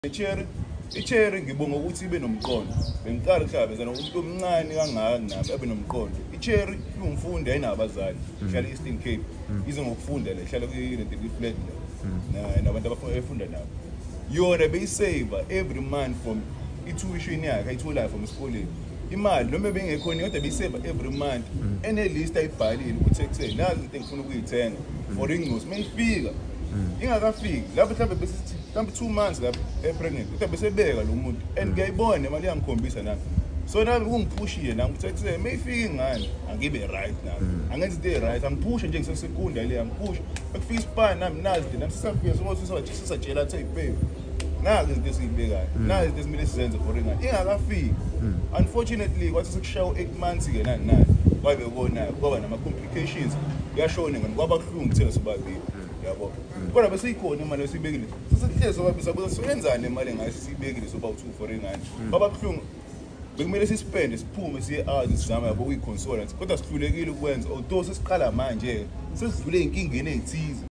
I-cherry ngibonga ukuthi ibe nomqondo. Bengiqala ukuhlangabezana umuntu omncane kangaka nami abe nomqondo. I-cherry iwumfundi ayinabazali. Ihlala e-Eastern Cape. Ize ngokufunda la, ihlala kwi-flat la. Nabantu abafunda nabo. Yona beyisave every month from i-tuition yakhe ayitholayo from esikoleni. Imali noma bengekhona kodwa beyisave every month. Ene-list ayibhalile ukuthi ekutheni nazi into engifuna ukuyithenga for ingozi mayifika. Ingakafiki lapho mhlawumbe besithi mhlawumbe 2 months lapho pregnant kodwa besebeka lo muntu and ngiyayibona imali yangikhombisa nami so nami ungiphushile nami ukuthi mayifika ingane angibe right nami angenza into right angiphushe nje ngisesekunda le angiphushe bekufika ispan nami nazi nami sisafika sokuthi sisatshela athi ayibheke nazi izinto esiyibekayo nazi izinto esimele sizenze for ingane ingakafiki unfortunately kwathi sekushawa 8 months ke nani kwabe kubona kwaba nama complications yashona ngani kwabahlungu kuthela sobabili yabo kodwa bese ikhona imali esibekile sesihleze sobabisa ukuthi siyenzane imali ngayo sibekile soba u2 for ingane babahlungu bekumele sispende siphume siye out sizama yabo kuyiconsole kodwa sihlulekile ukwenza although sesiqala manje sesidlule inkingeni ezithize.